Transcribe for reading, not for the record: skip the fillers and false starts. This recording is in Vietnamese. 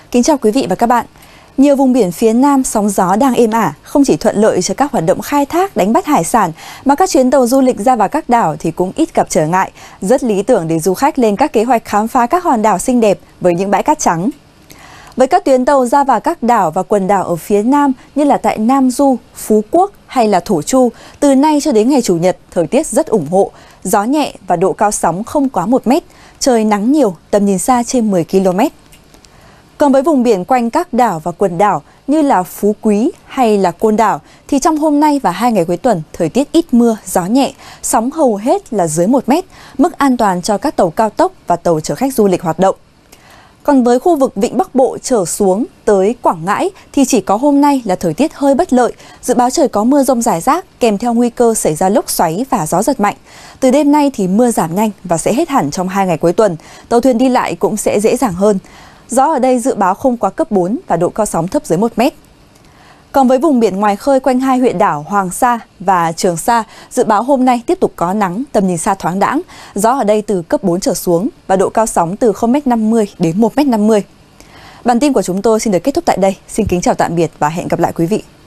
Kính chào quý vị và các bạn. Nhiều vùng biển phía Nam sóng gió đang êm ả, không chỉ thuận lợi cho các hoạt động khai thác, đánh bắt hải sản, mà các chuyến tàu du lịch ra vào các đảo thì cũng ít gặp trở ngại, rất lý tưởng để du khách lên các kế hoạch khám phá các hòn đảo xinh đẹp với những bãi cát trắng. Với các tuyến tàu ra vào các đảo và quần đảo ở phía Nam như là tại Nam Du, Phú Quốc hay là Thổ Chu, từ nay cho đến ngày Chủ nhật, thời tiết rất ủng hộ, gió nhẹ và độ cao sóng không quá 1 mét, trời nắng nhiều, tầm nhìn xa trên 10 km. Còn với vùng biển quanh các đảo và quần đảo như là Phú Quý hay là Côn Đảo thì trong hôm nay và 2 ngày cuối tuần, thời tiết ít mưa, gió nhẹ, sóng hầu hết là dưới 1 mét, mức an toàn cho các tàu cao tốc và tàu chở khách du lịch hoạt động. Còn với khu vực Vịnh Bắc Bộ trở xuống tới Quảng Ngãi thì chỉ có hôm nay là thời tiết hơi bất lợi, dự báo trời có mưa rông rải rác kèm theo nguy cơ xảy ra lốc xoáy và gió giật mạnh. Từ đêm nay thì mưa giảm nhanh và sẽ hết hẳn trong 2 ngày cuối tuần, tàu thuyền đi lại cũng sẽ dễ dàng hơn. Gió ở đây dự báo không quá cấp 4 và độ cao sóng thấp dưới 1 mét. Còn với vùng biển ngoài khơi quanh 2 huyện đảo Hoàng Sa và Trường Sa, dự báo hôm nay tiếp tục có nắng, tầm nhìn xa thoáng đãng, gió ở đây từ cấp 4 trở xuống và độ cao sóng từ 0,50 m đến 1,50 m. Bản tin của chúng tôi xin được kết thúc tại đây. Xin kính chào tạm biệt và hẹn gặp lại quý vị.